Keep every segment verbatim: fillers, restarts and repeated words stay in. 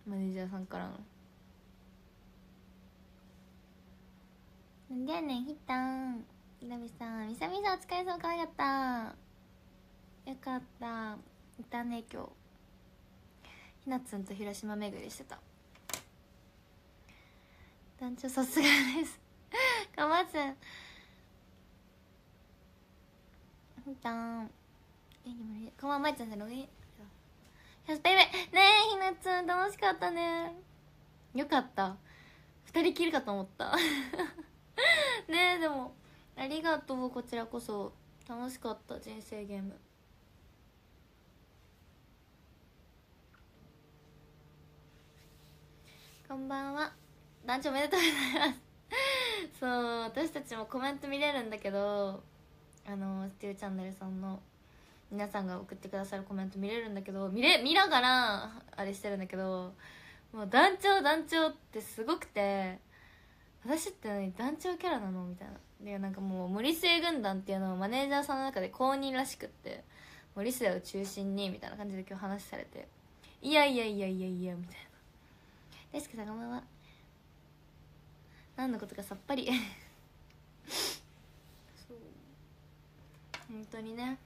マネージャーさんからの。なんでやねんひったんひろみさん、みさみさんお疲れ様、かわいかった、よかった。いたね今日。ひなつんと広島巡りしてた。団長さすがですかまつんひったんえにもこんばんまいちゃんさんログインひゃすペイペイねえひなつん楽しかったね。よかった、二人きりかと思ったねえでもありがとう、こちらこそ楽しかった。人生ゲームこんばんは、団長おめでとうございますそう私たちもコメント見れるんだけど、あのスティーチャンネルさんの皆さんが送ってくださるコメント見れるんだけど、見れ見ながらあれしてるんだけど、もう団長団長ってすごくて、私って何団長キャラなのみたいな。でなんかもう森末軍団っていうのをマネージャーさんの中で公認らしくって、森末を中心にみたいな感じで今日話されて、いやいやいやいやいやみたいな。大輔さんこんばんは。何のことかさっぱりそう本当にね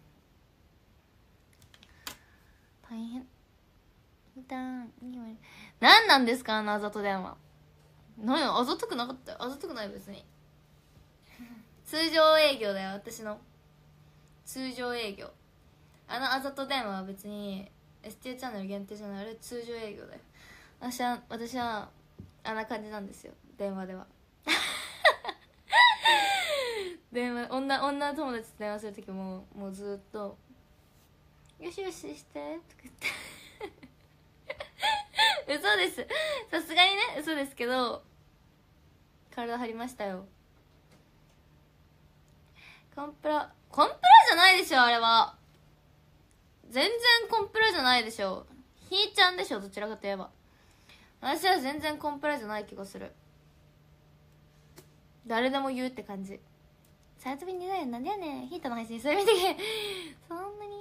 大変。何なんですかあのあざと電話。何やあざとくなかったよ。あざとくない別に通常営業だよ私の通常営業。あのあざと電話は別に エスティー チャンネル限定じゃない、あれ通常営業だよ。私は私はあんな感じなんですよ電話では電話女女友達と電話する時ももうずっとよしよししてとか言って嘘です、さすがにね嘘ですけど体張りましたよ。コンプラコンプラじゃないでしょあれは。全然コンプラじゃないでしょ。ひーちゃんでしょどちらかといえば。私は全然コンプラじゃない気がする。誰でも言うって感じ。さ遊びにねなんでやねんヒータの配信それ見てけそんなに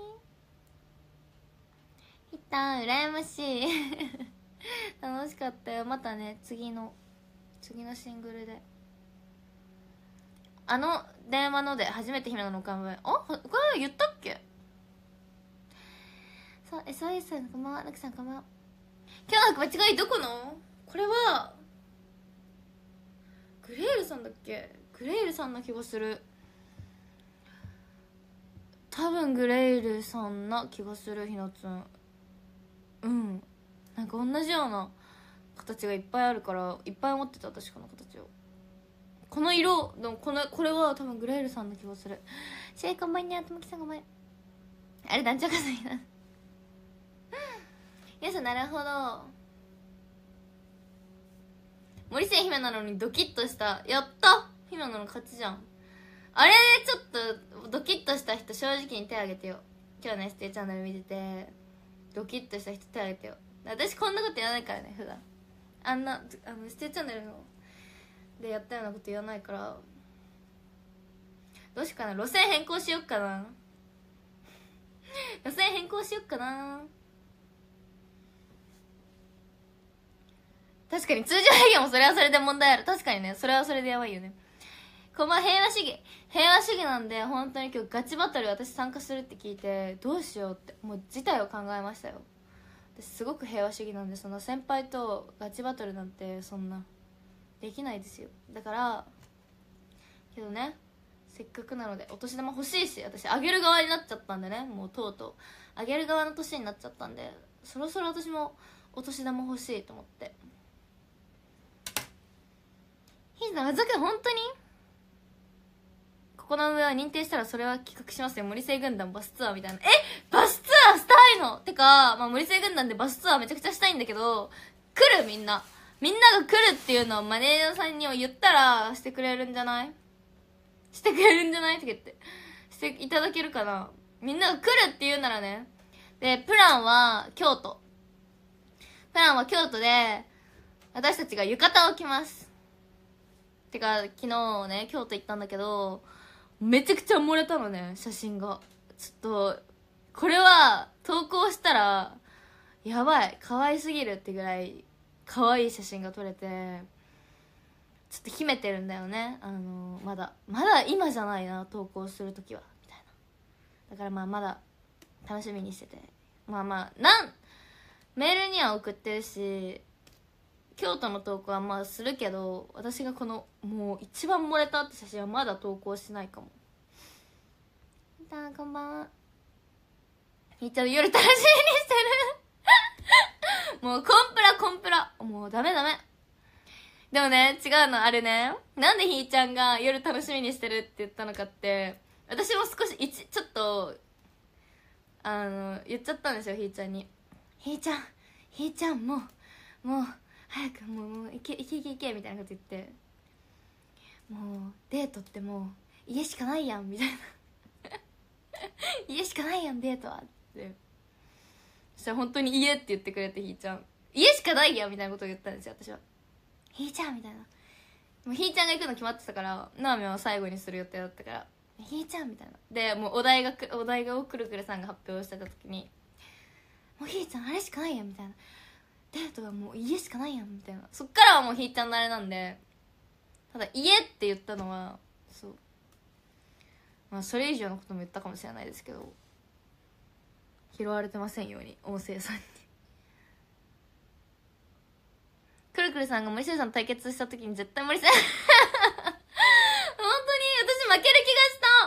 ヒータ羨ましい楽しかったよ。またね次の次のシングルであの電話ので初めて姫野の看板。あこれ言ったっけ。そう エスオーエス さんこんばんは。なくさんこんばんは。今日の間違いどこのこれはグレールさんだっけ。グレールさんな気がする。多分グレールさんな気がするひなつん。うんなんか同じような形がいっぱいあるからいっぱい持ってた私この形を。この色でもこのこれは多分グレールさんな気がする。シェイこんばんにゃともきさんごめんあれ団長かさいな皆さんなるほど森末姫なのにドキッとした。やった姫なの勝ちじゃん。あれちょっとドキッとした人正直に手挙げてよ。今日の エスティー チャンネル見ててドキッとした人手挙げてよ。私こんなこと言わないからね普段。あんなあの エスティー チャンネルのでやったようなこと言わないから。どうしようかな、路線変更しよっかな路線変更しよっかな。確かに通常営業もそれはそれで問題ある。確かにねそれはそれでやばいよね。こんばんは平和主義平和主義なんで本当に今日ガチバトル私参加するって聞いてどうしようってもう事態を考えましたよ。私すごく平和主義なんでその先輩とガチバトルなんてそんなできないですよ。だからけどねせっかくなのでお年玉欲しいし私あげる側になっちゃったんでねもうとうとうあげる側の年になっちゃったんでそろそろ私もお年玉欲しいと思って。ひーさんあざけ本当にここの上は認定したらそれは企画しますよ。森星軍団バスツアーみたいな。えバスツアーしたいのてか、まあ、森星軍団でバスツアーめちゃくちゃしたいんだけど来るみんなみんなが来るっていうのをマネージャーさんに言ったらしてくれるんじゃないしてくれるんじゃないって言ってしていただけるかな。みんなが来るって言うならね。でプランは京都プランは京都で私たちが浴衣を着ます。てか昨日ね京都行ったんだけどめちゃくちゃ漏れたのね写真が。ちょっとこれは投稿したらやばい可愛すぎるってぐらい可愛い写真が撮れて、ちょっと秘めてるんだよね。あのまだまだ今じゃないな、投稿するときはみたいな。だからまあまだ楽しみにしてて、まあまあなんメールには送ってるし、京都の投稿はまあするけど、私がこのもう一番漏れたって写真はまだ投稿しないかも。たーこんばんは。ひーちゃん夜楽しみにしてるもうコンプラコンプラ、もうダメダメ。でもね、違うのあれね、なんでひーちゃんが夜楽しみにしてるって言ったのかって、私も少し一ちょっとあの言っちゃったんですよ、ひーちゃんに。ひーちゃんひーちゃんもうもう早くもうもう行け行け行け行けみたいなこと言って、もうデートってもう家しかないやんみたいな家しかないやんデートはって、そしたら本当に家って言ってくれて、ひーちゃん家しかないやんみたいなことを言ったんですよ、私は。ひーちゃんみたいな、もうひーちゃんが行くの決まってたから、なあみは最後にする予定だったから、ひーちゃんみたいな。でもうお題がお題がをくるくるさんが発表してた時に、もうひーちゃんあれしかないやんみたいな、デートはもう家しかないやんみたいな。そっからはもうひーちゃんのあれなんで、ただ家って言ったのはそう、まあそれ以上のことも言ったかもしれないですけど、拾われてませんように音声さんに。くるくるさんが森下さんと対決した時に絶対森下本当に私負ける気がした。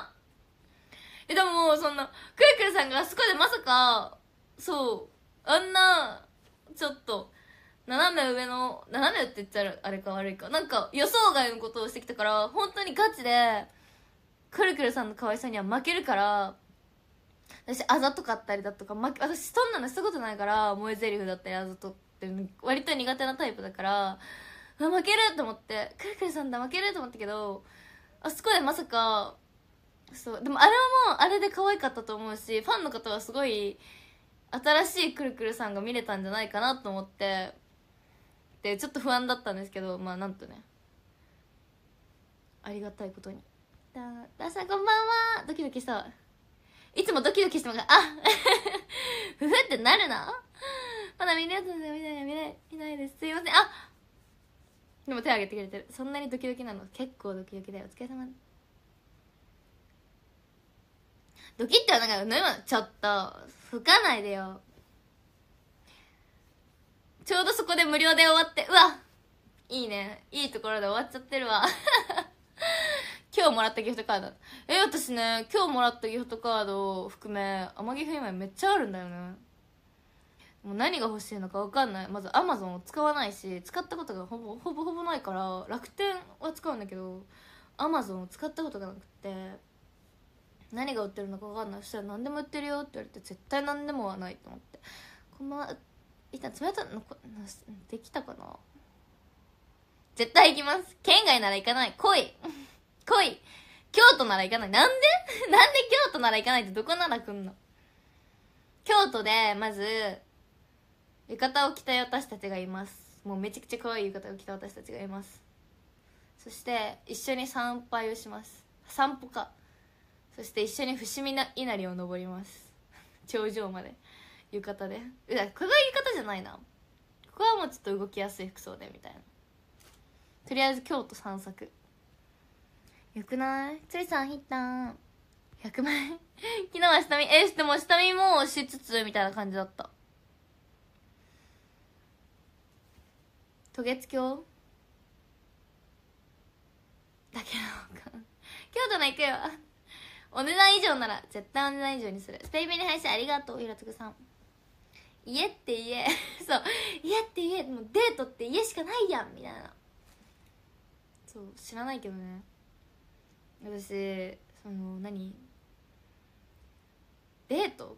えでももうそんなくるくるさんがあそこでまさか、そうあんなちょっと斜め上の、斜めって言っちゃあれか悪いか、なんか予想外のことをしてきたから、本当にガチでくるくるさんの可愛さには負けるから、私あざとかったりだとか、ま、私そんなのしたことないから、萌え台詞だったりあざとって割と苦手なタイプだから、あ負けると思って、くるくるさんだ負けると思ったけど、あそこでまさか、そうでもあれはもうあれで可愛かったと思うし、ファンの方はすごい新しいくるくるさんが見れたんじゃないかなと思って、でちょっと不安だったんですけど、まあなんとね、ありがたいことに。だださんこんばんは。ドキドキした。いつもドキドキしてますが、あふふってなるな。まだ見れるやつですよ。見ない見ない見ないです、すいません。あでも手挙げてくれてる。そんなにドキドキなの？結構ドキドキだよ。お疲れ様。ドキってはなんか飲み物ちょっと吹かないでよ。ちょうどそこで無料で終わって、うわいいね、いいところで終わっちゃってるわ今日もらったギフトカード、え私ね今日もらったギフトカードを含め天城フ今めっちゃあるんだよね。もう何が欲しいのか分かんない。まず Amazon を使わないし、使ったことがほぼほぼほぼないから、楽天は使うんだけど Amazon を使ったことがなくて、何が売ってるのか分かんない。そしたら何でも売ってるよって言われて、絶対何でもはないと思って、こんばんは。いた冷たいのできたかな。絶対行きます。県外なら行かない。来い来い。京都なら行かない。なんでなんで京都なら行かないって、どこなら来んの。京都でまず浴衣を着た私たちがいます。もうめちゃくちゃ可愛い浴衣を着た私たちがいます。そして一緒に参拝をします。散歩か。そして一緒に伏見稲荷を登ります頂上まで浴衣で。うわここが浴衣じゃないな。ここはもうちょっと動きやすい服装でみたいな。とりあえず京都散策よくない？つりさんヒッターひゃくまん円昨日は下見、えでも下見もしつつみたいな感じだった。渡月橋だけど京都の行くよお値段以上なら絶対お値段以上にする。スペインベに配信ありがとうひらつぐさん。家って家そう家って家、もうデートって家しかないやんみたいな。そう知らないけどね、私その何デート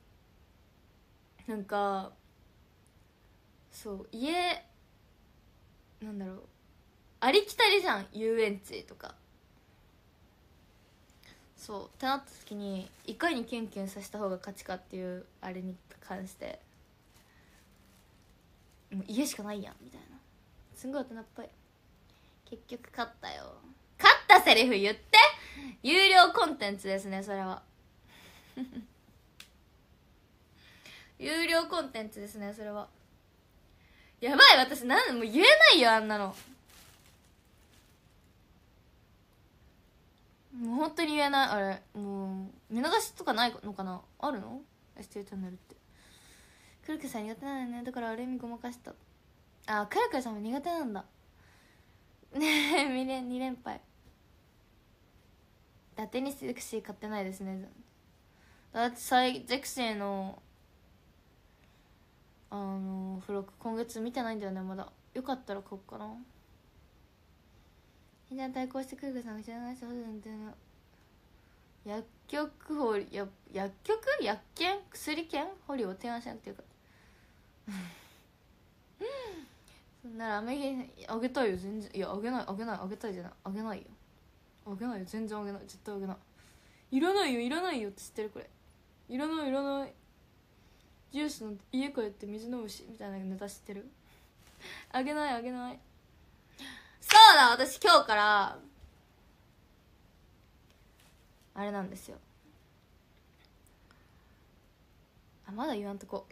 なんかそう家なんだろう、ありきたりじゃん、遊園地とか。そうってなった時に、いかにキュンキュンさせた方が勝ちかっていうあれに関して、もう家しかないやんみたいな、すんごい大人っぽい。結局勝ったよ。勝ったセリフ言って。有料コンテンツですねそれは有料コンテンツですねそれは。やばい、私なんもう言えないよあんなの。もう本当に言えない。あれもう見逃しとかないのかな。あるの エスティー チャンネルって。くるくさん苦手なんだよね。だからある意味ごまかした。あ、くるくさんも苦手なんだねえ。に連に連敗。伊達にゼクシー買ってないですね。だって最ゼクシーのあの付録今月見てないんだよねまだ。よかったら買おうかな。みんな対抗してくるくさんが知らない人ほどなんていうの。薬局掘り、や薬局薬券薬券掘りを提案しなくてよかったそんならアメゲあげたいよ全然。いやあげないあげないあげたいじゃないあげないよあげないよ全然あげない絶対あげない。いらないよいらないよって知ってるこれ。いらないいらない。ジュースの家帰って水飲むしみたいなネタ知ってるあげないあげない。そうだ、私今日からあれなんですよ。あ、まだ言わんとこ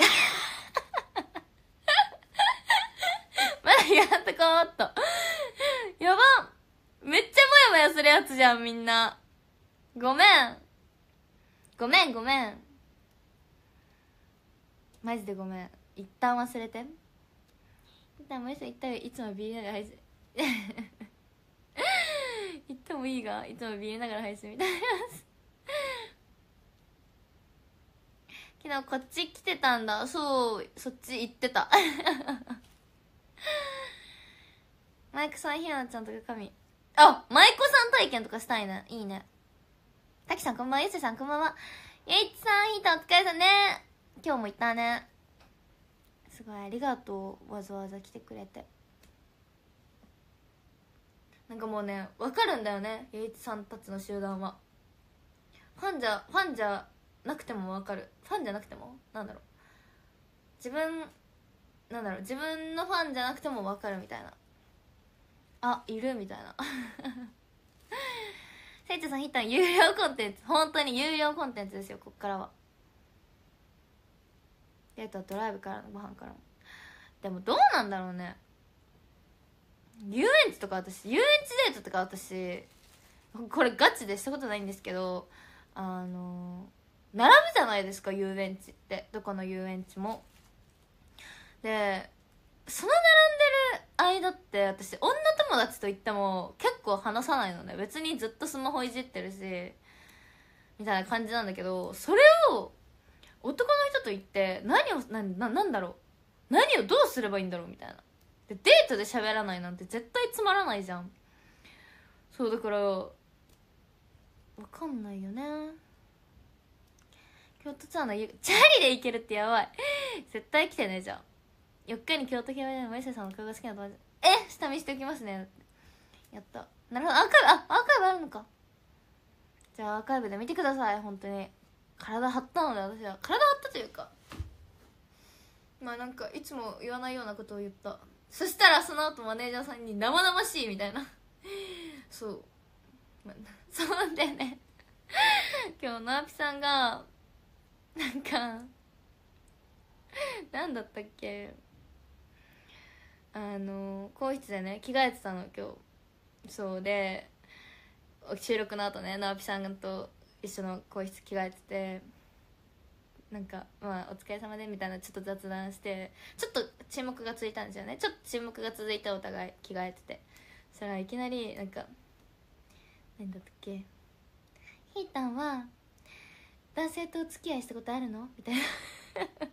まだ言わんとこーっとやばん、めっちゃモヤモヤするやつじゃんみんな。ごめんごめんごめんマジでごめん。一旦忘れて。一旦森さん言ったよ。いつもビールながら配信言ってもいいが、いつもビールながら配信みたいな昨日こっち来てたんだ。そう、そっち行ってたマイクさん、ひなちゃんとか神。あ、舞妓さん体験とかしたいね。いいね。たきさんこんばんは。ゆうせさんこんばんは。ゆいちさん、ひーたんお疲れさんね。今日も行ったね。すごいありがとう、わざわざ来てくれて。なんかもうね分かるんだよね、ゆいちさんたちの集団は。ファンじゃファンじゃなくても分かる。ファンじゃなくてもなんだろう、自分なんだろう自分のファンじゃなくても分かるみたいな。あ、いるみたいなせいちゃんさん、ひったん有料コンテンツ、本当に有料コンテンツですよこっからは。デートとライブからのご飯からも。でもどうなんだろうね。遊園地とか私、遊園地デートとか私これガチでしたことないんですけど、あの並ぶじゃないですか遊園地って。どこの遊園地もで、その並んでる間って私女友達と行っても結構話さないのね。別にずっとスマホいじってるしみたいな感じなんだけど、それを男の人と言って何を な, な, なんだろう何をどうすればいいんだろうみたいな。でデートで喋らないなんて絶対つまらないじゃん。そうだから分かんないよね。京都ツアーのチャリで行けるってやばい絶対来てね。じゃあよっかに京都競馬でマイセさんの顔が好きな友達、え下見しておきますね。やった。なるほど、アーカイブ、あアーカイブあるのか。じゃあアーカイブで見てください。本当に体張ったので、私は体張ったというか、まあなんかいつも言わないようなことを言った。そしたらその後マネージャーさんに生々しいみたいなそう、まあ、そうなんだよね今日なぴさんがなんかなんだったっけ、あの更衣室でね着替えてたの今日。そうで収録の後ねなぴさんと一緒の更衣室着替えてて、なんかまあお疲れ様でみたいなちょっと雑談して、ちょっと沈黙がついたんですよね。ちょっと沈黙が続いてお互い着替えてて、そしたらいきなりなんか何だったっけ、ひーたんは男性とお付き合いしたことあるのみたいなこんな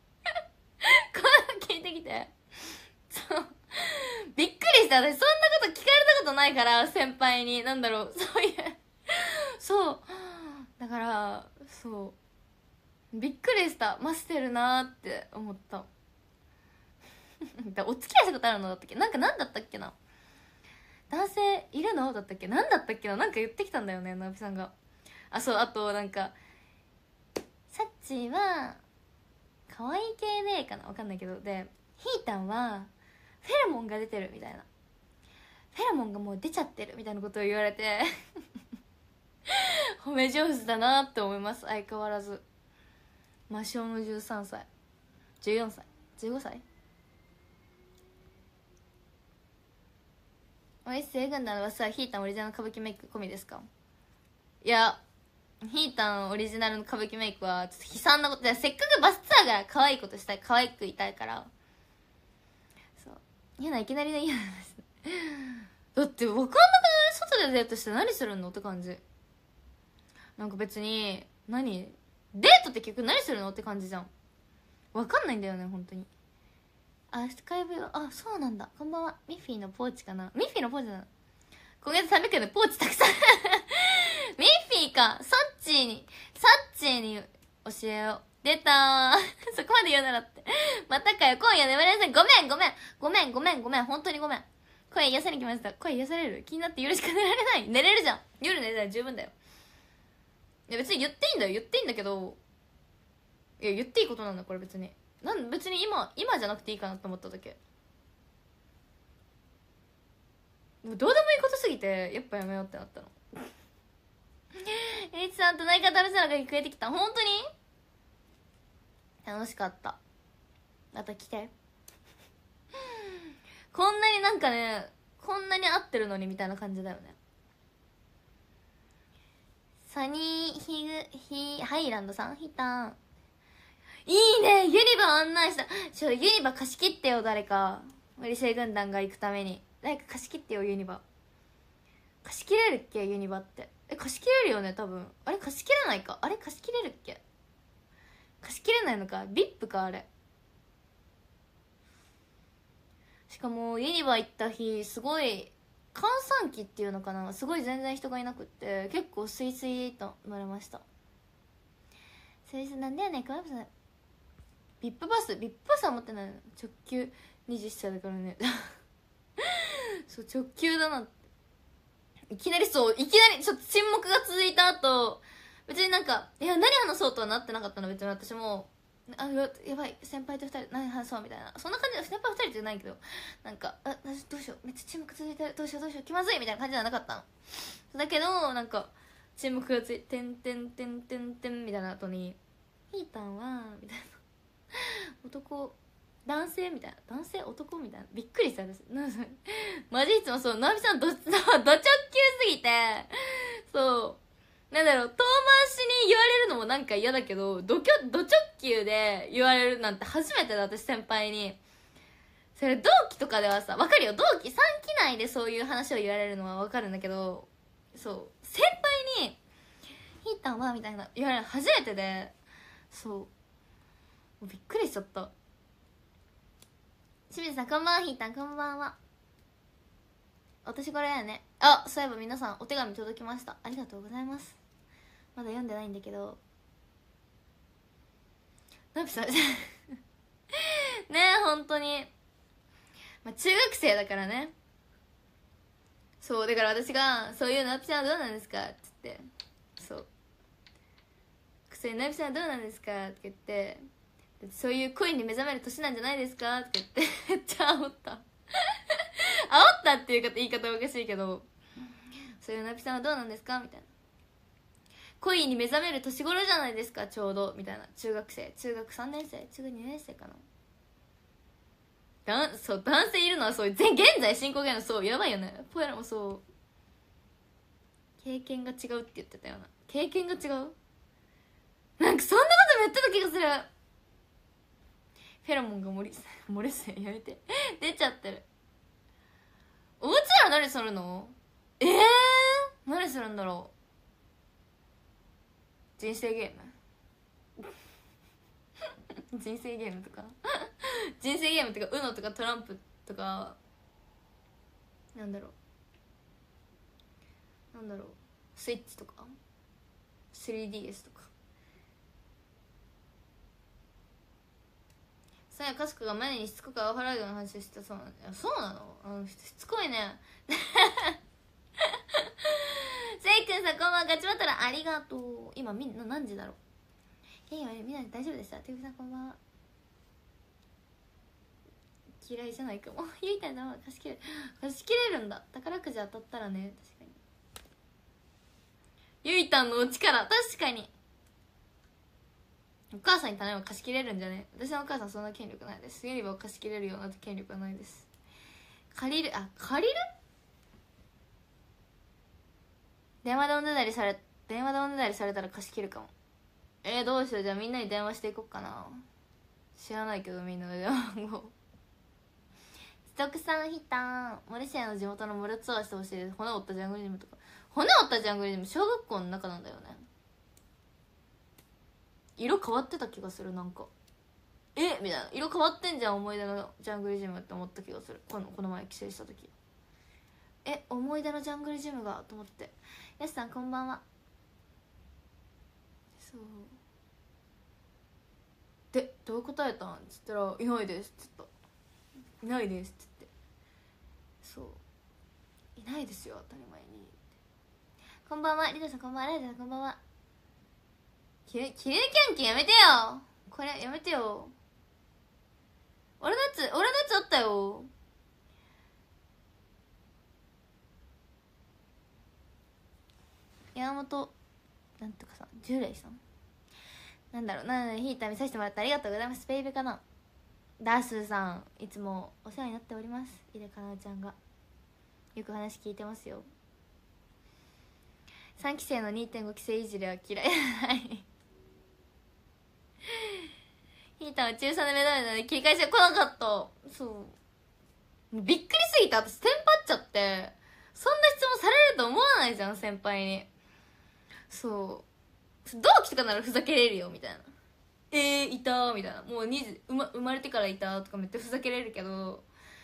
の聞いてきて、そうびっくりした。私そんなこと聞かれたことないから、先輩に。なんだろう、そういうそうだからそうびっくりした。ましてるなーって思ったお付き合いしたことあるのだったっけ、なんかなんだったっけな、男性いるのだったっけ、なんだったっけな、なんか言ってきたんだよねなびさんが。あ、そう、あとなんかサッチーは可愛い系でかな、わかんないけど、でヒータンはフェロモンが出てるみたいな、フェロモンがもう出ちゃってるみたいなことを言われて褒め上手だなって思います。相変わらず魔性のじゅうさんさい。 じゅうよんさいじゅうごさい。おいせ軍団のバスはヒータンオリジナルの歌舞伎メイク込みですか？いや、ヒータンオリジナルの歌舞伎メイクはちょっと悲惨なことで、せっかくバスツアーから可愛いことしたい、可愛くいたいから。そう嫌ないきなりの嫌なんですだって分かんなくない？外でデートして何するのって感じ。なんか別に何デートって結局何するのって感じじゃん。分かんないんだよね本当に。あ、スカイブあ、そうなんだ。こんばんは。ミッフィーのポーチかな。ミッフィーのポーチなの。今月さんびゃくえんでポーチたくさんミッフィーか。サッチーにサッチーに教えよう。出たーそこまで言うならってまたかよ。今夜眠れません。ごめんごめんごめんごめんごめん本当にごめん。声癒さに来ました。声癒される？気になって夜しか寝られない。寝れるじゃん。夜寝たら十分だよ。いや別に言っていいんだよ。言っていいんだけど、いや言っていいことなんだこれ。別になん別に今今じゃなくていいかなと思っただけ。でもどうでもいいことすぎてやっぱやめようってなったのエイチさんと何か食べたのが食えてきた。本当に楽しかった。また来てこんなになんかね、こんなに合ってるのにみたいな感じだよね。サニーヒグヒハイランドさん、ヒタンいいね。ユニバ案内した。ちょユニバ貸し切ってよ誰か。森星軍団が行くために誰か貸し切ってよユニバ。貸し切れるっけユニバって。え貸し切れるよね多分。あれ貸し切れないか。あれ貸し切れるっけ。貸し切れないのか。 ブイアイピー かあれ。しかもユニバ行った日すごい閑散期っていうのかな、すごい全然人がいなくって結構スイスイと乗れました。スイスなんだよね。ビップバスビップバスは持ってないの。直球にじゅっさいだからねそう直球だな。いきなりそういきなりちょっと沈黙が続いた後、別になんかいや何話そうとはなってなかったの。別に私もあや, やばい先輩と二人何話そうみたいな、そんな感じで先輩二人じゃないけど、なんかあどうしようめっちゃ沈黙続いてる、どうしようどうしよう気まずいみたいな感じじゃなかったの。だけどなんか沈黙がついててんてんてんてんてんみたいな後にヒータンはみたいな男男性みたいな男性男みたいなびっくりした私マジいつもそうナビさんどど直球すぎてそうなんだろう遠回しに言われるのもなんか嫌だけどドキョド直球で言われるなんて初めてだ。私先輩にそれ同期とかではさ分かるよ。同期さんき内でそういう話を言われるのは分かるんだけど、そう先輩に「ヒータンは?」みたいな言われるの初めてで、そうびっくりしちゃった。清水さんこんばんは。ヒータンこんばんは。お年頃やね。あ、そういえば皆さんお手紙届きました。ありがとうございます。まだ読んでないんだけどナビさんねえ本当に、まあ、中学生だからね。そうだから私がそういうナビさんはどうなんですかって言って、そうそれナビさんはどうなんですかって言って、そういう恋に目覚める年なんじゃないですかって言ってめっちゃ煽った煽ったっていうか言い方おかしいけど、そういうナビさんはどうなんですかみたいな、恋に目覚める年頃じゃないですかちょうどみたいな。中学生中学さんねん生中学にねん生かな。だんそう男性いるのはそう現在進行形のそうやばいよね。ポエラもそう経験が違うって言ってたよな。経験が違うなんかそんなことも言ってた気がする。フェロモンが漏れ漏れせやめて出ちゃってる。おうちら何するの？ええー、何するんだろう。人生ゲーム人生ゲームとか人生ゲームとか ウノ とかトランプとかなんだろうなんだろうスイッチとか スリーディーエス とか。さやかすかが前にしつこく青払うような話をしたそうなの。いやそうなの、あのしつこいねせいくんさんこんばんは。ガチバトルありがとう。今みんな何時だろう。いやいやみんな大丈夫でした。てふさんこんばんは。嫌いじゃないかもゆいたいな貸し切れる貸し切れるんだ。宝くじ当たったらね。確かにゆいたんのお力確かにお母さんに頼めば貸し切れるんじゃね？私のお母さんそんな権力ないです。ユニバを貸し切れるような権力はないです。借りる、あ、借りる？電話でおねだりされ電話でおねだりされたら貸し切るかも。えー、どうしよう。じゃあみんなに電話していこうかな。知らないけどみんなの電話番号。ストックさん、ヒタン、モリシアの地元のモルツアーしてほしいです。骨折ったジャングルジムとか。骨折ったジャングルジム小学校の中なんだよね。色変わってた気がする。なんかえみたいな、色変わってんじゃん思い出のジャングルジムって思った気がする。このこの前帰省した時、え思い出のジャングルジムがと思って。やすさんこんばんは。そうで、どう答えたんっつったら「いないです」っつった。「いないです」っつって。そう、いないですよ当たり前に。こんばんはリナさん、こんばんは。ライダーさんこんばんは。キレキレキャンキンやめてよ。これやめてよ。俺のやつ俺のやつあったよ。山本なんとかさん、従来さん、なんだろう、なのでヒーター見させてもらってありがとうございます。ベイベかな。ダースーさん、いつもお世話になっております。井出かなちゃんがよく話聞いてますよ。さんきせいの にてんご 期生いじりは嫌いはいヒーターは中さんで目覚めたので切り返しが来なかった。そうびっくりすぎて私テンパっちゃって。そんな質問されると思わないじゃん先輩に。そう同期とかならふざけれるよみたいな、えー、いたーみたいな、もうにじ生ま生まれてからいたとかめっちゃふざけれるけど、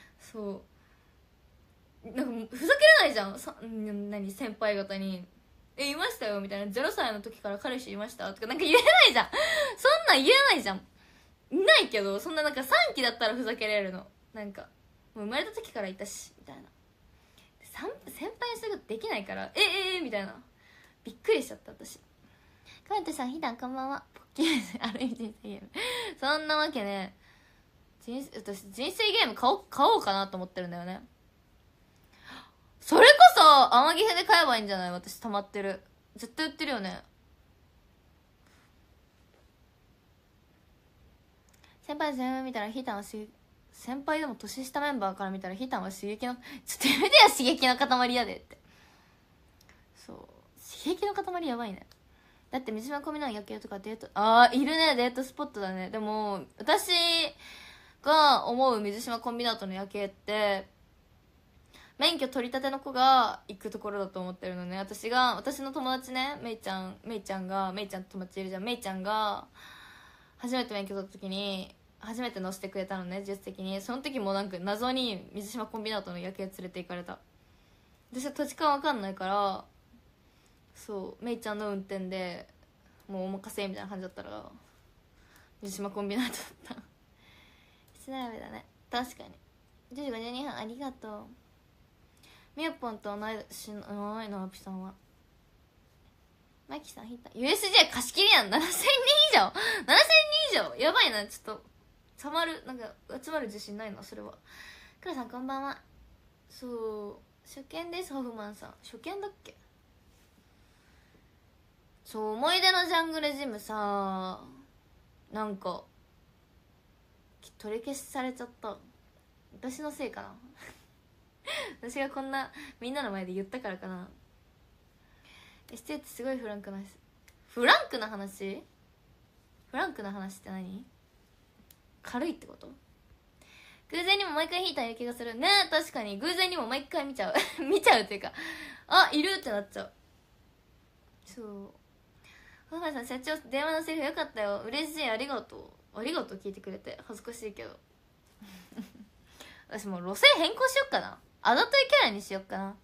そうなんかふざけれないじゃんさ。何先輩方に「えいましたよ」みたいな、ゼロさいの時から彼氏いましたとかなんか言えないじゃん。そんなん言えないじゃん。いないけど、そんななんかさんきだったらふざけれるの。なんかもう生まれた時からいたしみたいな。先輩にすぐできないからえええー、みたいな、びっくりしちゃった私。カメントさん、ひだんこんばんは。ポッキーある意味人生ゲームそんなわけね、人私人生ゲーム買おう買おうかなと思ってるんだよね。それこそ天城編で買えばいいんじゃない？私溜まってる、絶対売ってるよね。先輩全部見たらヒータンはし先輩でも年下メンバーから見たらヒータンは刺激のちょっとやめてよ、刺激の塊やでって。そう、刺激の塊やばいね。だって水島込みの夜景とかデート、あーいるね、デートスポットだね。でも私が思う水島コンビナートの夜景って免許取り立ての子が行くところだと思ってるのね。私が私の友達ね、めいちゃんめいちゃんがめいちゃんと友達いるじゃん。めいちゃんが初めて免許取った時に初めて乗せてくれたのね、助手席に。その時もなんか謎に水島コンビナートの夜景連れて行かれた。私は土地勘わかんないから、そうめいちゃんの運転でもうお任せみたいな感じだったら水島コンビナートだった失礼だね。確かに。じゅうじごじゅうにふんありがとう。みやぽんと同い年のいのアピさんはマキさんヒッタ ユーエスジェー 貸し切りやん。ななせんにん以上ななせんにん以上やばいな。ちょっとたまるなんか集まる自信ないなそれは。クラさんこんばんは。そう初見です。ホフマンさん初見だっけ。そう思い出のジャングルジムさ、なんか取り消しされちゃった。私のせいかな私がこんなみんなの前で言ったからかな。エステってすごいフランクな話。フランクな話フランクな話って何？軽いってこと？偶然にも毎回引いた気がするね。確かに偶然にも毎回見ちゃう見ちゃうっていうか、あいるってなっちゃう。そうホフマンさん、社長電話のセリフよかったよ。嬉しい、ありがとう。ありがとう聞いてくれて。恥ずかしいけど私もう路線変更しよっかな。あざといキャラにしよっかな。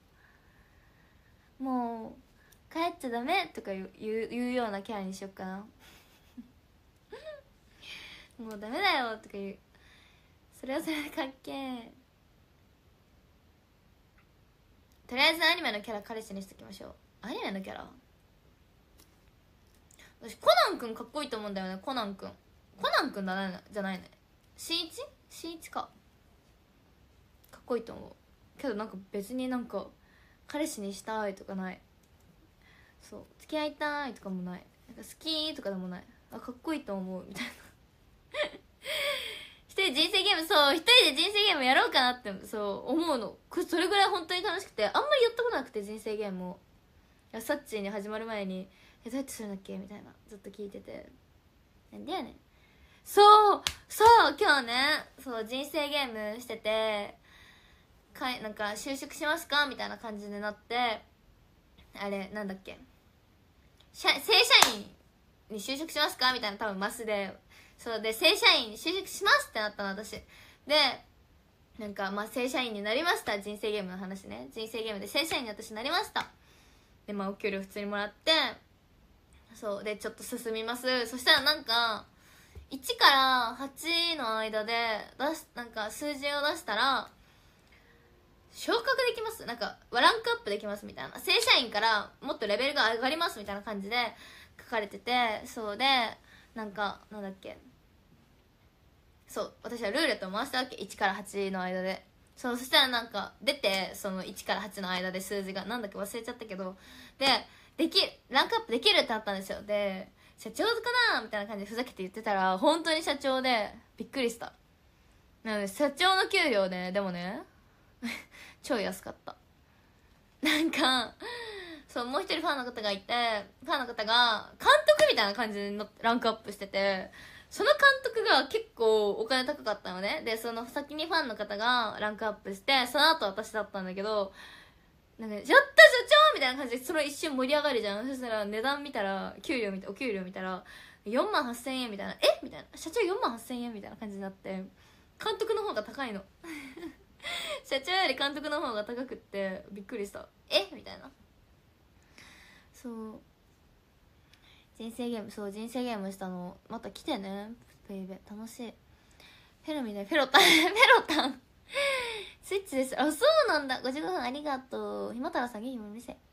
もう帰っちゃダメとか言う、言う、言うようなキャラにしよっかなもうダメだよとか言う。それはそれでかっけえ。とりあえずアニメのキャラ彼氏にしときましょう。アニメのキャラ、私コナンくんかっこいいと思うんだよね。コナンくんコナンくんだねじゃないね。しんいちしんいちかかっこいいと思うけど、なんか別になんか彼氏にしたいとかない。そう付き合いたいとかもない。なんか好きとかでもない。 あかっこいいと思うみたいな一人で人生ゲーム、そう一人で人生ゲームやろうかなってそう思うの。それぐらい本当に楽しくて、あんまりやったことなくて人生ゲームを、いやサッチーに始まる前に「えどうやってするんだっけ?」みたいなずっと聞いてて、なんでやねん。そうそう今日ね、そう人生ゲームしててかいなんか就職しますかみたいな感じになって、あれなんだっけ、正社員に就職しますかみたいな多分マスで、そうで正社員に就職しますってなったの私で、なんかまあ正社員になりました。人生ゲームの話ね、人生ゲームで正社員に私なりましたで、まあお給料普通にもらって、そうでちょっと進みます。そしたらなんかいちからはちの間で出しなんか数字を出したら昇格できます、なんかランクアップできますみたいな、正社員からもっとレベルが上がりますみたいな感じで書かれてて、そうでなんかなんだっけ、そう私はルーレットを回したわけ、いちからはちの間で。そうそしたらなんか出て、そのいちからはちの間で数字がなんだっけ忘れちゃったけど、でできランクアップできるってなったんですよ。で社長かなみたいな感じでふざけて言ってたら本当に社長でびっくりした。なので社長の給料ね、でもね超安かった。なんかそうもう一人ファンの方がいて、ファンの方が監督みたいな感じのランクアップしてて、その監督が結構お金高かったのね。でその先にファンの方がランクアップして、その後私だったんだけど、なんか、やった社長みたいな感じでその一瞬盛り上がるじゃん。そしたら値段見たら、給料見たお給料見たらよんまんはっせんえんみたいな、えみたいな、社長よんまんはっせんえんみたいな感じになって、監督の方が高いの社長より監督の方が高くってびっくりした。えみたいな。そう人生ゲーム、そう人生ゲームしたのまた来てねベイベー、楽しい。フェロミね、フェロタンフェロタンスイッチです。あ、そうなんだ。ごじゅうごふんありがとう。ひまたらさん、元気も見せ。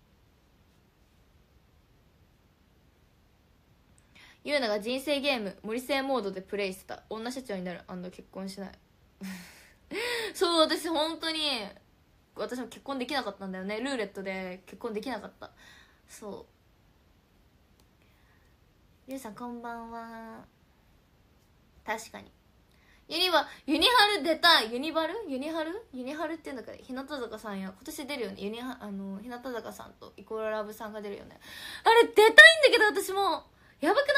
ゆうなが人生ゲーム森生モードでプレイしてた。女社長になる&結婚しないそう私本当に私も結婚できなかったんだよね。ルーレットで結婚できなかった。そうゆうさんこんばんは。確かにユニバユニハル出たい。ユニバルユニハルユニハルっていうんだから、日向坂さんや今年出るよね。ユニハあの日向坂さんとイコールラブさんが出るよね。あれ出たいんだけど私もやばくない？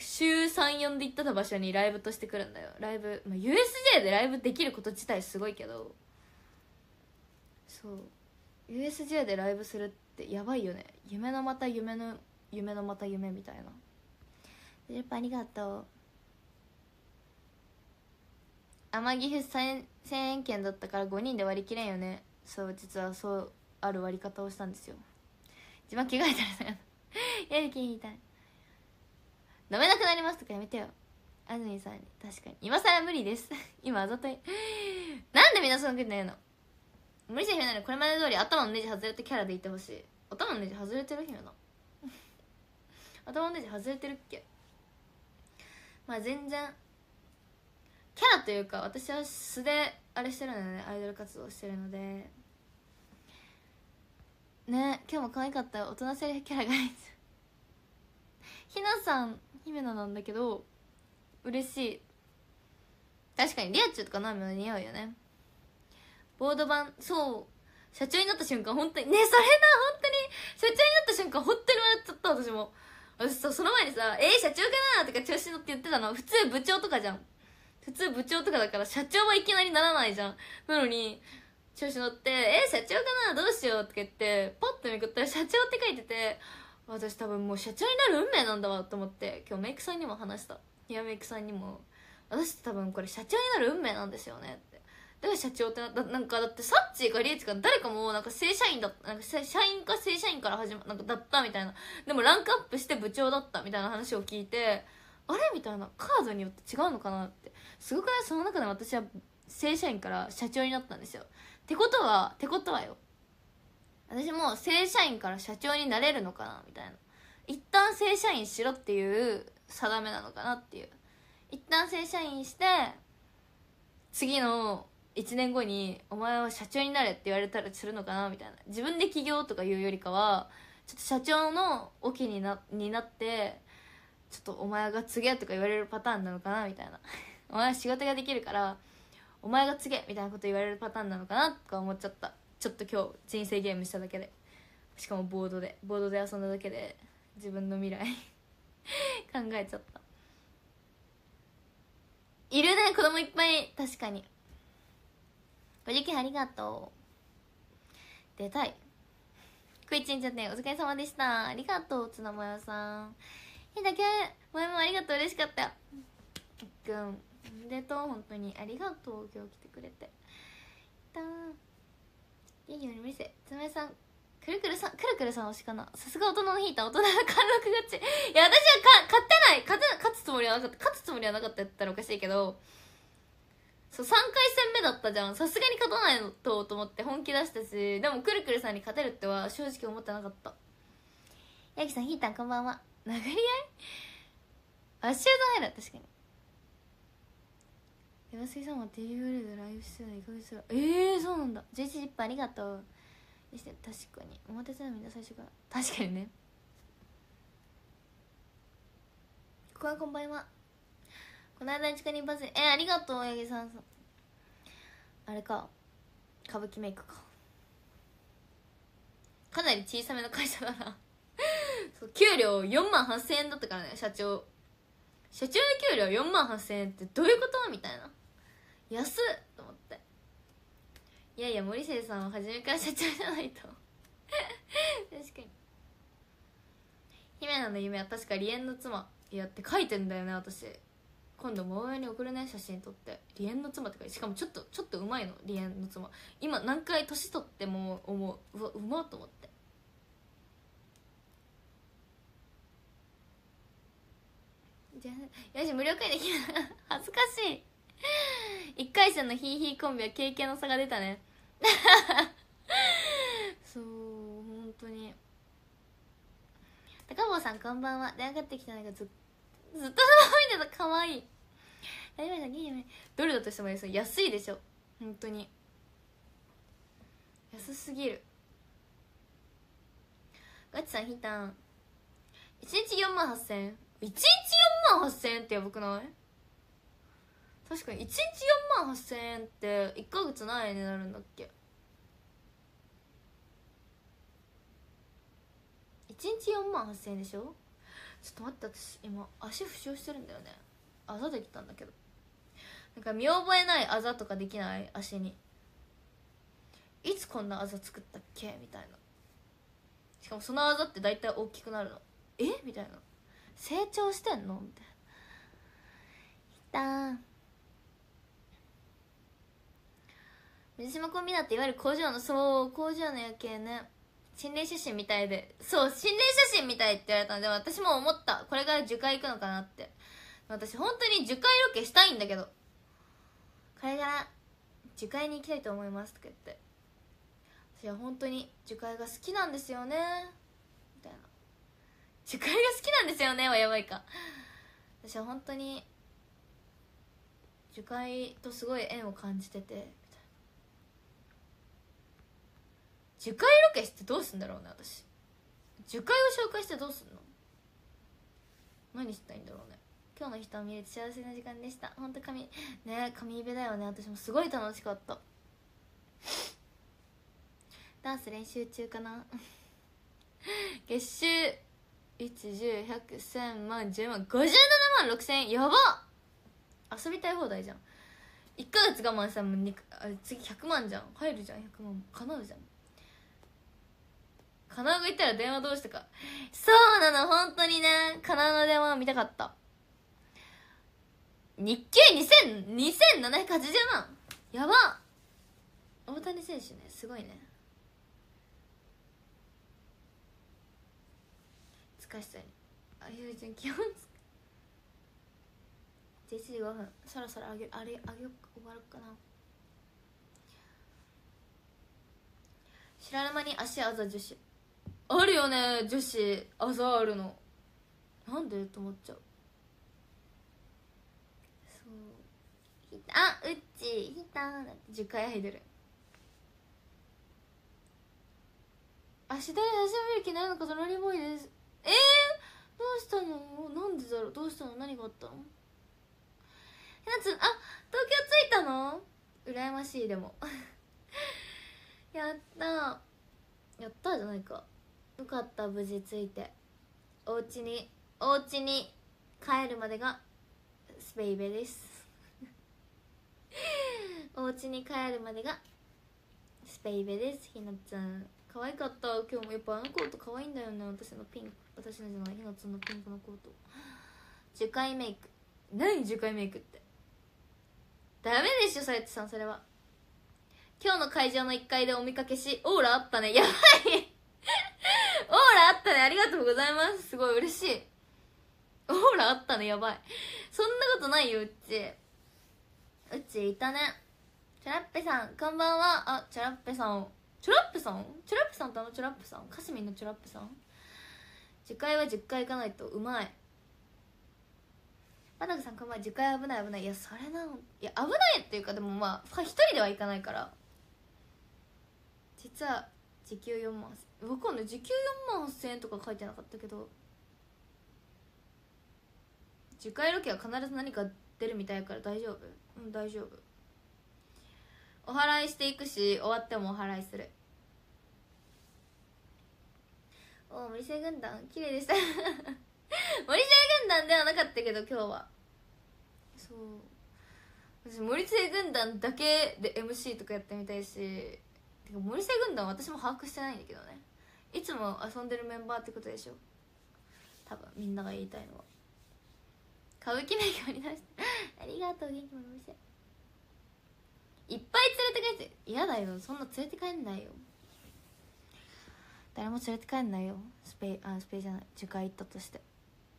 週さん、よんで行った場所にライブとして来るんだよ。ライブ、まあ、ユーエスジェー でライブできること自体すごいけど、そう ユーエスジェー でライブするってやばいよね。夢のまた夢の夢のまた夢みたいな。やっぱありがとう。天城府せんえん券だったからごにんで割り切れんよね。そう実はそうある割り方をしたんですよ。自分着替えたらやる気にいたい。飲めなくなりますとかやめてよ。安住さんに確かに今更無理です今あざといなんでみんなそんなことないの。無理して姫なの。これまで通り頭のネジ外れてキャラでいてほしい。頭のネジ外れてる姫な頭のネジ外れてるっけ。まあ全然キャラというか私は素であれしてるので、ね、アイドル活動してるのでね。今日も可愛かったよ。大人セリフキャラがいいひなさん姫野なんだけど嬉しい。確かにリアチュウとかナミも似合うよね。ボード版そう社長になった瞬間本当にね、それな本当に社長になった瞬間本当に笑っちゃった。私も私さその前にさ「えー、社長かな?」とか調子乗って言ってたの。普通部長とかじゃん。普通部長とかだから社長はいきなりならないじゃん。なのに調子乗って「えー、社長かなどうしよう」とか言ってパッとめくったら社長って書いてて、私多分もう社長になる運命なんだわと思って、今日メイクさんにも話した。ヘアメイクさんにも私って多分これ社長になる運命なんですよねって。だから社長ってなったなんかだってサッチーかリエチか誰かもなんか正社員だったなんか社員か正社員から始まなんかだったみたいな。でもランクアップして部長だったみたいな話を聞いて、あれみたいな、カードによって違うのかなって。すごくない？その中で私は正社員から社長になったんですよ。ってことはってことはよ、私も正社員から社長になれるのかなみたいな。一旦正社員しろっていう定めなのかなっていう。一旦正社員して次のいちねんごにお前は社長になれって言われたらするのかなみたいな。自分で起業とか言うよりかはちょっと社長のオケになになってちょっとお前が継げとか言われるパターンなのかなみたいなお前は仕事ができるからお前が継げみたいなこと言われるパターンなのかなとか思っちゃった。ちょっと今日人生ゲームしただけで、しかもボードでボードで遊んだだけで自分の未来考えちゃった。いるね、子供いっぱい。確かに。ごじゅうきゅうありがとう。出たい。くいちんちゃんね、お疲れ様でした。ありがとう、つなもやさん。ひだけ前もありがとう、嬉しかったよ。くんおめでとう、本当にありがとう、今日来てくれて。たーいいよね、無理せつなもやさん、くるくるさん、くるくるさん推しかな。さすが大人の引いた大人の貫禄勝ち。いや、私はか勝ってない。勝て勝つつもりはなかった。勝つつもりはなかったって言ったらおかしいけど、そうさんかい戦目だったじゃん。さすがに勝たないのとと思って本気出したし、でもくるくるさんに勝てるっては正直思ってなかった。ヤギさん、ひーたんこんばんは。殴り合いあ、集団エラー。確かに山杉さんは ティーブイ でライブしてたらいっかげつらええー、そうなんだ。じゅういちじいっぷんありがとう。確かに表手のみんな最初から確かにね。ここはこんばんは。この間に近にバズりえー、ありがとう八木さん。あれか歌舞伎メイクか。かなり小さめの会社だなそう給料よんまんはっせんえんだったからね。社長社長の給料よんまんはっせんえんってどういうことみたいな。安っと思って。いやいや森末さんは初めから社長じゃないと確かに。姫野の夢は確か離縁の妻いやって書いてんだよね。私今度母親に送るね、写真撮って。離縁の妻って書いて、しかもちょっとちょっとうまいの。離縁の妻今何回年取っても思う。うわうまっと思って。じゃあよし無料会できない恥ずかしいいっかい戦のヒーヒーコンビは経験の差が出たねそう本当に。高坊さんこんばんは。電話かかってきたのがずっずっと見てた。かわいい。どれだとしても安いでしょ本当に。安すぎる。ガチさんひたんいちにちよんまんはっせんえんいちにちよんまんはっせんえんってやばくない？確かにいちにちよんまんはっせんえんっていっかげつ何円になるんだっけ。いちにちよんまんはっせんえんでしょ。ちょっと待って、私今足負傷してるんだよね。あざできたんだけど。なんか見覚えないあざとかできない？足にいつこんなあざ作ったっけみたいな。しかもそのあざって大体大きくなるの。えみたいな。成長してんのみたいな。いったー水島コンビナっていわゆる工場の、そう工場の夜景ね。心霊写真みたいで、そう心霊写真みたいって言われたので、私も思った。これから樹海行くのかなって。私本当に樹海ロケしたいんだけど、これから樹海に行きたいと思いますとか言って、私は本当に樹海が好きなんですよねみたいな。樹海が好きなんですよねはやばいか。私は本当に樹海とすごい縁を感じててみたいな。樹海ロケしてどうすんだろうね私。樹海を紹介してどうすんの。何したいんだろうね。今日の人を見れて幸せな時間でした。本当神ね、神イベだよね。私もすごい楽しかった。ダンス練習中かな月収いち、じゅう、ひゃく、せんまん、じゅうまん、ごじゅうななまんろくせんえん。やばっ。遊びたい放題じゃん。いっかげつ我慢したらもうあ次ひゃくまんじゃん。入るじゃん。ひゃくまん叶うじゃん。叶が言ったら電話どうしたか。そうなの本当にね。叶の電話見たかった。日給にせん、にせんななひゃくはちじゅうまん。やばっ。大谷選手ねすごいね。つかしさにあゆうちゃん気温つじゅういちじごふん。そろそろあげあれあげよ終わるかな。知らぬ間に足あざ女子あるよね。女子あざあるのなんでと思っちゃう。そうあうっちひたんじゅっかいアイドル足取り始める気ないのかトラリーボーイです。えー、どうしたの？なんでだろう？どうしたの？何があったの？ひなつん、あ、東京着いたの？羨ましい。でもやったーやったーじゃないか。よかった、無事着いて。おうちにおうちに帰るまでがスペイベですおうちに帰るまでがスペイベです。ひなちゃん可愛かった。今日もやっぱあのコート可愛いんだよね。私のピンク、私のじゃない、ひなちゃんのピンクのコート。樹海メイク。何樹海メイクって。ダメでしょ、さやつさん。それは今日の会場のいっかいでお見かけし、オーラあったね。やばいオーラあったね。ありがとうございます。すごい嬉しい。オーラあったね。やばい。そんなことないよ、うっち。うっちいたね。チョラッペさん、こんばんは。あ、チョラッペさん。チョラッペさんチョラッペさんとあのチョラッペさん、カスミンのチョラッペさん。じゅっかいはじゅっかい行かないとうまい。バナグさん、こんばんは。じゅっかい危ない危ない。いや、それなの。いや、危ないっていうか、でもまあ、一人では行かないから。実は、時給よんまん。わかんない。時給よんまんはっせんえんとか書いてなかったけど。じゅっかいロケは必ず何か出るみたいから大丈夫。うん、大丈夫。お祓いしていくし、終わってもお祓いする。おお、森星軍団綺麗でした森星軍団ではなかったけど今日はそう、私森星軍団だけで エムシー とかやってみたいし、てか森星軍団私も把握してないんだけどね。いつも遊んでるメンバーってことでしょ、多分みんなが言いたいのは。歌舞伎メイクに出してありがとう。元気もの森星いっぱい連れて帰って。嫌だよ、そんな連れて帰んないよ。誰も連れて帰んないよ。スペイあスペイじゃない、樹海行ったとして。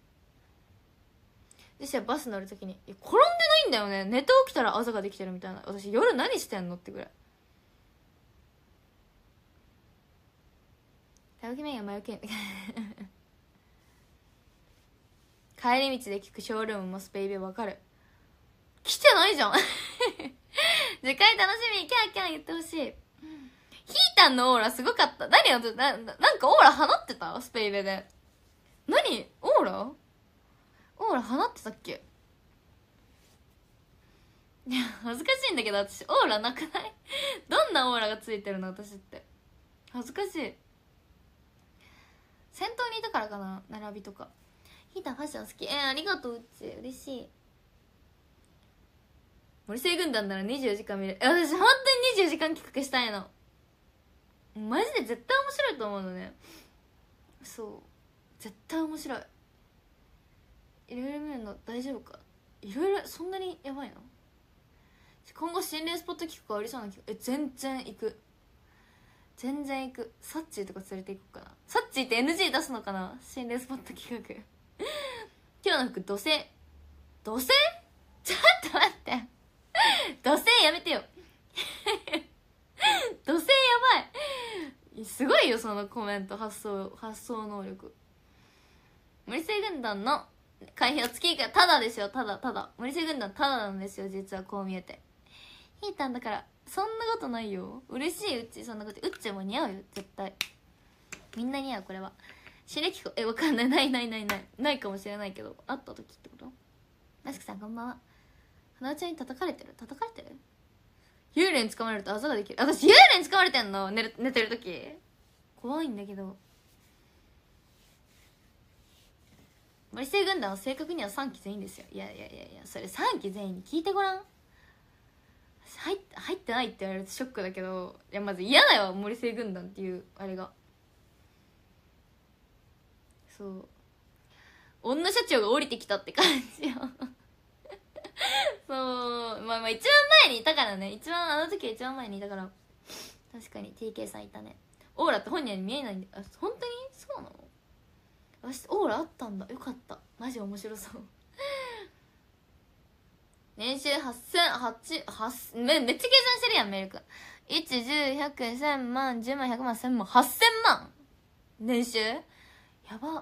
でしバス乗るときに、いや転んでないんだよね。寝て起きたらあざができてるみたいな。私夜何してんのってぐらい。歌舞伎メインは魔除け帰り道で聞くショールームもスペイベわかる。来てないじゃん次回楽しみ。キャーキャー言ってほしい。ヒータンのオーラすごかった。何をな、なんかオーラ放ってたスペイベで。何オーラオーラ放ってたっけ。いや恥ずかしいんだけど、私オーラなくないどんなオーラがついてるの私って。恥ずかしい。先頭にいたからかな、並びとか。ヒータンファッション好き。えー、ありがとう。うち嬉しい。森星軍団ならにじゅうよじかん見れる。私本当ににじゅうよじかん企画したいの。マジで絶対面白いと思うのね。そう絶対面白い。いろいろ見るの大丈夫か。いろいろそんなにやばいの。今後心霊スポット企画ありそうな企画。え全然行く、全然行く。サッチーとか連れて行こうかな。サッチーって エヌジー 出すのかな、心霊スポット企画今日の服土星土星ちょっと待って土星やめてよ土星やばい。すごいよそのコメント。発想発想能力。森星軍団の会費は月いくら。ただですよ。ただただ森星軍団ただなんですよ、実は。こう見えてヒータンだから。そんなことないよ。嬉しい。うっちそんなこと。うっちも似合うよ絶対。みんな似合う。これはシレキコ。えわかんない。ないないないないないかもしれないけど、会った時ってこと。マスクさんこんばんは。花ちゃんに叩かれてる叩かれてる。幽霊に掴まれるとあざができる。私幽霊に掴まれてんの。寝る寝てる時怖いんだけど。森星軍団は正確にはさんき全員ですよ。いやいやいやいや、それさんき全員に聞いてごらん。入って入ってないって言われるとショックだけど、いやまず嫌だよ森星軍団っていうあれが。そう女社長が降りてきたって感じよそうまあまあ一番前にいたからね。一番あの時は一番前にいたから。確かに ティーケー さんいたね。オーラって本人に見えないんで。あ本当にそうなの。私オーラあったんだ。よかった。マジ面白そう年収はっせんはっせんめ, めっちゃ計算してるやんメル君。いち、じゅう、ひゃく、せんまん、じゅうまん、ひゃくまん、せんまん、はっせんまん年収やば。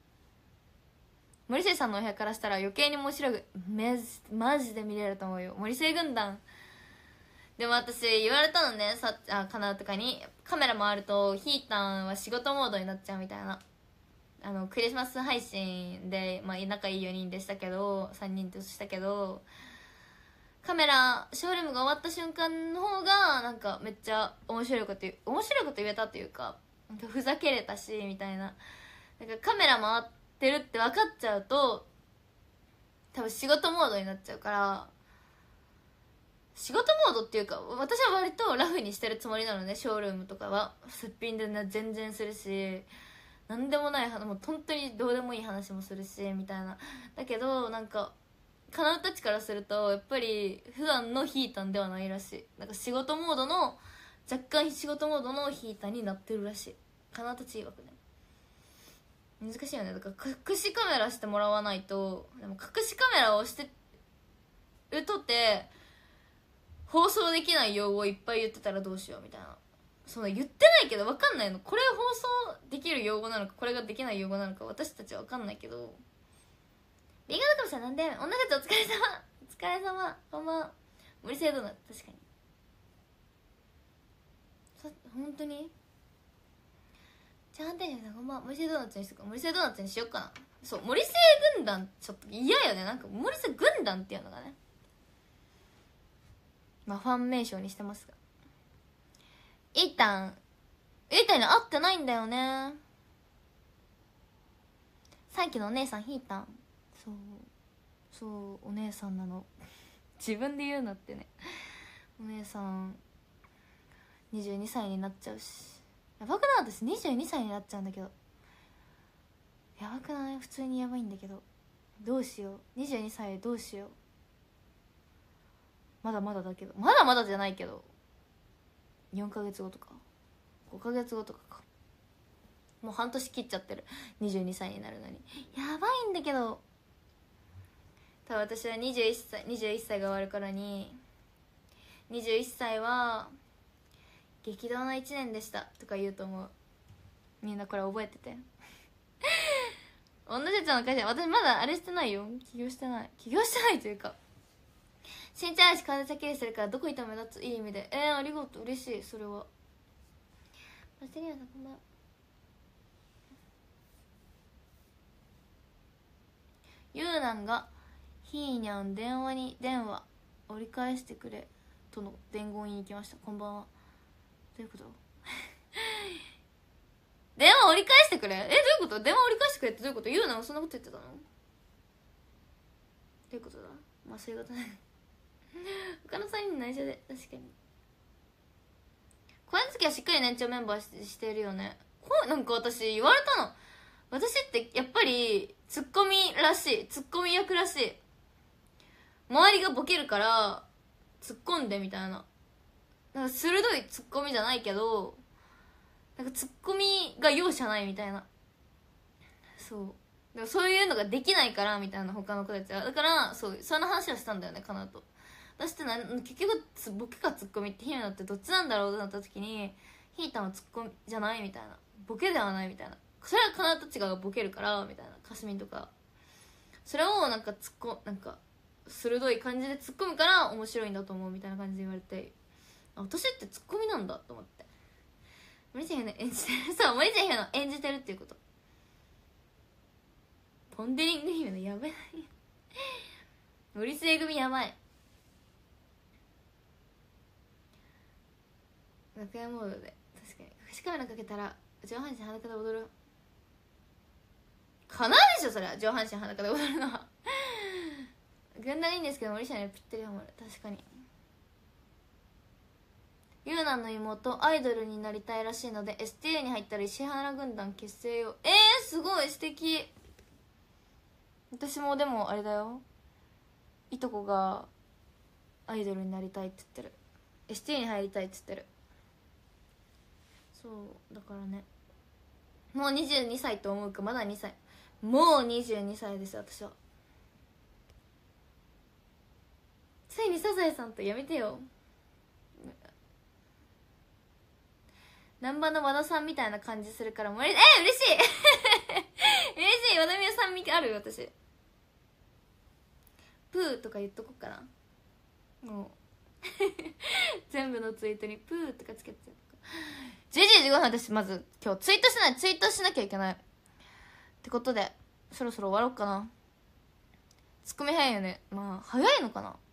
森星さんのお部屋からしたら余計に面白くめマジで見れると思うよ。森星軍団でも私言われたのね、さあかなとかに、カメラ回るとひーたんは仕事モードになっちゃうみたいな。あのクリスマス配信で、まあ、仲いいよにんでしたけど、さんにんとしたけど、カメラショールームが終わった瞬間の方がなんかめっちゃ面白いこと言う面白いこと言えたというか、なんかふざけれたしみたいな。なんかカメラ回ってるって分かっちゃうと多分仕事モードになっちゃうから、仕事モードっていうか私は割とラフにしてるつもりなのね。ショールームとかはすっぴんで全然するし、なんでもない話も本当にどうでもいい話もするしみたいな。だけどなんかかなうたちからするとやっぱり普段のヒータンではないらしい。なんか仕事モードの若干仕事モードのヒータンになってるらしい。かなうたち曰くね。難しいよね。だから隠しカメラしてもらわないと。でも隠しカメラをしてるとって放送できない用語をいっぱい言ってたらどうしようみたいな。その言ってないけど分かんないの。これ放送できる用語なのかこれができない用語なのか私たちは分かんないけど。リンガードカムさんなんで女たちお疲れ様お疲れ様こんばんは。森製ドーナツ確かにさ本当にちゃんとやな。こんばんは。森製ドーナツにしとく。森製ドーナツにしよっかな。そう森製軍団ちょっと嫌よね。なんか森製軍団っていうのがね、まあファン名称にしてますが、イータンイータンに会ってないんだよね。さっきのお姉さんヒータン、そうそうお姉さんなの自分で言うなってね。お姉さんにじゅうにさいになっちゃうし、やばくない？私にじゅうにさいになっちゃうんだけど、やばくない？普通にやばいんだけど、どうしよう。にじゅうにさいどうしよう。まだまだだけど、まだまだじゃないけどよんかげつごとかごかげつごとかか。もう半年切っちゃってる。にじゅうにさいになるのにやばいんだけど。多分私はにじゅういっさいにじゅういっさいが終わるからににじゅういっさいは激動のいちねんでしたとか言うと思う。みんなこれ覚えてて女社長の会社、私まだあれしてないよ。起業してない起業してないというか、身長あるし体ちゃきれいするからどこいても目立つ。いい意味で。えー、ありがとう。嬉しい。それはパステリアさんこんばんは。ゆうなんがひーにゃん電話に電話折り返してくれとの伝言に行きました。こんばんは。どういうこと電話折り返してくれ。え、どういうこと？電話折り返してくれってどういうこと？ゆうながそんなこと言ってたの？どういうことだ？まあそういうことね他のさんにん内緒で。確かに小屋月はしっかり年長メンバー し, してるよね。こうなんか私言われたの。私ってやっぱりツッコミらしい。ツッコミ役らしい。周りがボケるから突っ込んでみたいな。なんか鋭いツッコミじゃないけど、なんかツッコミが容赦ないみたいな。そうでもそういうのができないからみたいな、他の子たちは。だからそうそんな話をしたんだよね、かなと。私ってな結局ボケかツッコミって姫野ってどっちなんだろうってなった時に、ひーたんはツッコミじゃないみたいな、ボケではないみたいな。それはかなたちがボケるからみたいな。かすみんとかそれをなんかツッコなんか鋭い感じで突っ込むから面白いんだと思うみたいな感じで言われて、私ってツッコミなんだと思って。森ちゃんが演じてるそう森ちゃんが演じてるっていうこと。ポンデリング姫のやばい森末組やばい。楽屋モードで確かに隠しカメラかけたら上半身裸で踊るかなでしょそれは。上半身裸で踊るのは軍団いいんですけど森下にはぴったりハマる。確かにゆうなんの妹アイドルになりたいらしいので エスティーユー に入ったら石原軍団結成よ。えー、すごい素敵。私もでもあれだよ、いとこがアイドルになりたいって言ってる。 エスティーユー に入りたいって言ってる。そうだからね、もうにじゅうにさいと思うか。まだにさい。もうにじゅうにさいです私は。ついにサザエさんとやめてよ。南波の和田さんみたいな感じするからもうえ嬉しい嬉しい。和田美代さんみある私。プーとか言っとこっかな。もう全全部のツイートにプーとかつけてた。じゅうじじゅうごふん、私まず今日ツイートしないツイートしなきゃいけないってことで、そろそろ終わろうかな。ツッコミ早いよね。まあ早いのかな。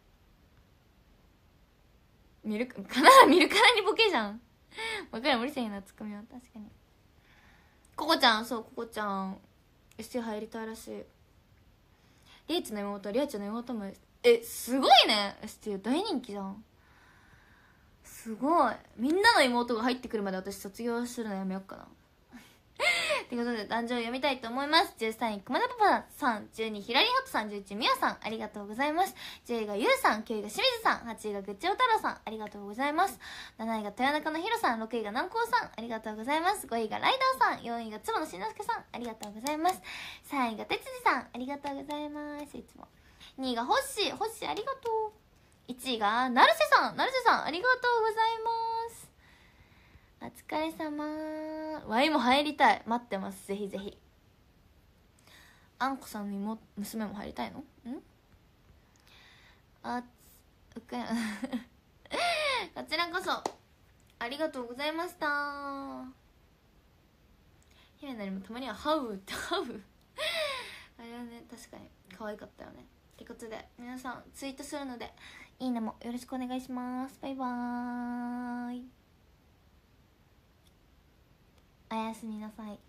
見るかな見るからにボケじゃん。わかる、無理せんよなツッコミは。確かにココちゃん、そうココちゃん エスティー 入りたいらしい。リエッチの妹、リアちゃんの妹もえすごいね。 エスティー 大人気じゃん。すごい。みんなの妹が入ってくるまで私卒業するのやめようかなということで誕生日読みたいと思います。じゅうさんいくまだパパさん、じゅうにひらりはとさん、じゅういちみやさん、ありがとうございます。じゅういがゆうさん、きゅういが清水さん、はちいがぐっちお太郎さん、ありがとうございます。なないが豊中のひろさん、ろくいが南光さん、ありがとうございます。ごいがライダーさん、よんいがつばのしんのすけさん、ありがとうございます。さんいがてつじさん、ありがとうございます。いつもにいがほっしー、ほっしーありがとう。いちいが成瀬さん、成瀬さんありがとうございます。お疲れ様。ワイも入りたい。待ってます。ぜひぜひ。あんこさんの妹娘も入りたいの？んあうかこちらこそありがとうございました。姫なりもたまにはハウってハウあれはね、確かに可愛かったよね。ってことで皆さんツイートするのでいいねもよろしくお願いします。バイバーイ。おやすみなさい。